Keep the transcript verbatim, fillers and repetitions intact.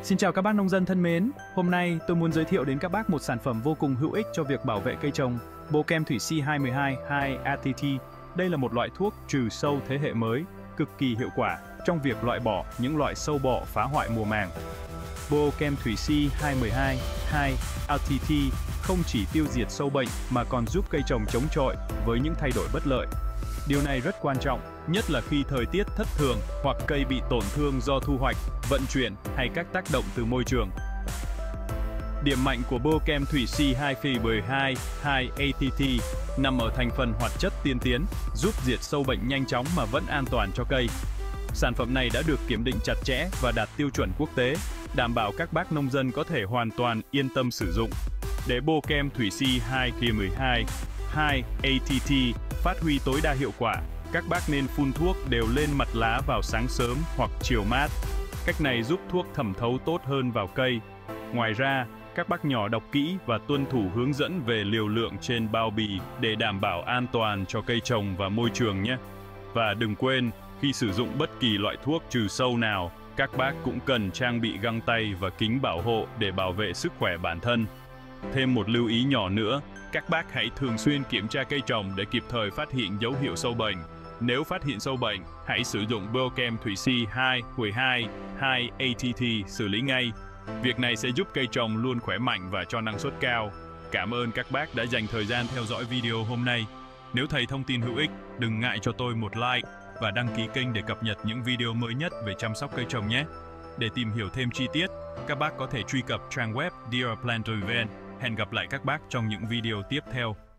Xin chào các bác nông dân thân mến, hôm nay tôi muốn giới thiệu đến các bác một sản phẩm vô cùng hữu ích cho việc bảo vệ cây trồng, Bochem Thủy Si hai một hai hai A T T. Đây là một loại thuốc trừ sâu thế hệ mới, cực kỳ hiệu quả trong việc loại bỏ những loại sâu bọ phá hoại mùa màng. Bochem Thủy Si hai một hai hai A T T không chỉ tiêu diệt sâu bệnh mà còn giúp cây trồng chống chọi với những thay đổi bất lợi. Điều này rất quan trọng, nhất là khi thời tiết thất thường hoặc cây bị tổn thương do thu hoạch, vận chuyển hay các tác động từ môi trường. Điểm mạnh của Bochem Thủy Si hai một hai hai A T T nằm ở thành phần hoạt chất tiên tiến, giúp diệt sâu bệnh nhanh chóng mà vẫn an toàn cho cây. Sản phẩm này đã được kiểm định chặt chẽ và đạt tiêu chuẩn quốc tế, đảm bảo các bác nông dân có thể hoàn toàn yên tâm sử dụng. Để Bochem Thủy Si hai một hai hai A T T phát huy tối đa hiệu quả, các bác nên phun thuốc đều lên mặt lá vào sáng sớm hoặc chiều mát. Cách này giúp thuốc thẩm thấu tốt hơn vào cây. Ngoài ra, các bác nhỏ đọc kỹ và tuân thủ hướng dẫn về liều lượng trên bao bì để đảm bảo an toàn cho cây trồng và môi trường nhé. Và đừng quên, khi sử dụng bất kỳ loại thuốc trừ sâu nào, các bác cũng cần trang bị găng tay và kính bảo hộ để bảo vệ sức khỏe bản thân. Thêm một lưu ý nhỏ nữa, các bác hãy thường xuyên kiểm tra cây trồng để kịp thời phát hiện dấu hiệu sâu bệnh. Nếu phát hiện sâu bệnh, hãy sử dụng Bochem Thủy Si hai một hai hai A T T xử lý ngay. Việc này sẽ giúp cây trồng luôn khỏe mạnh và cho năng suất cao. Cảm ơn các bác đã dành thời gian theo dõi video hôm nay. Nếu thấy thông tin hữu ích, đừng ngại cho tôi một like và đăng ký kênh để cập nhật những video mới nhất về chăm sóc cây trồng nhé. Để tìm hiểu thêm chi tiết, các bác có thể truy cập trang web Dear Planter Event. Hẹn gặp lại các bác trong những video tiếp theo.